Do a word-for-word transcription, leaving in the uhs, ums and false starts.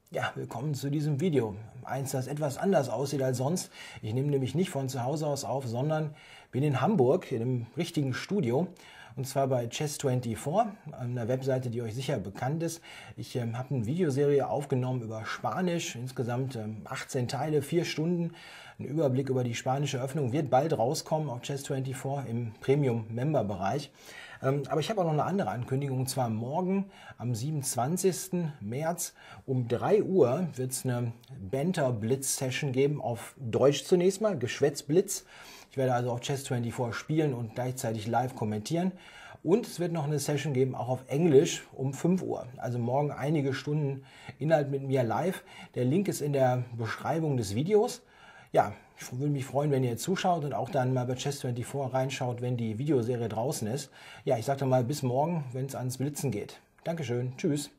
Ja, willkommen zu diesem Video. Eins, das etwas anders aussieht als sonst. Ich nehme nämlich nicht von zu Hause aus auf, sondern bin in Hamburg in einem richtigen Studio. Und zwar bei Chess vierundzwanzig, einer Webseite, die euch sicher bekannt ist. Ich ähm, habe eine Videoserie aufgenommen über Spanisch, insgesamt ähm, achtzehn Teile, vier Stunden. Ein Überblick über die spanische Öffnung wird bald rauskommen auf Chess vierundzwanzig im Premium-Member-Bereich. Ähm, aber ich habe auch noch eine andere Ankündigung, und zwar morgen am siebenundzwanzigsten März um drei Uhr wird es eine Banter-Blitz-Session geben, auf Deutsch zunächst mal, Geschwätzblitz. Ich werde also auf Chess vierundzwanzig spielen und gleichzeitig live kommentieren. Und es wird noch eine Session geben, auch auf Englisch um fünf Uhr. Also morgen einige Stunden Inhalt mit mir live. Der Link ist in der Beschreibung des Videos. Ja, ich würde mich freuen, wenn ihr zuschaut und auch dann mal bei Chess vierundzwanzig reinschaut, wenn die Videoserie draußen ist. Ja, ich sage dann mal bis morgen, wenn es ans Blitzen geht. Dankeschön, tschüss.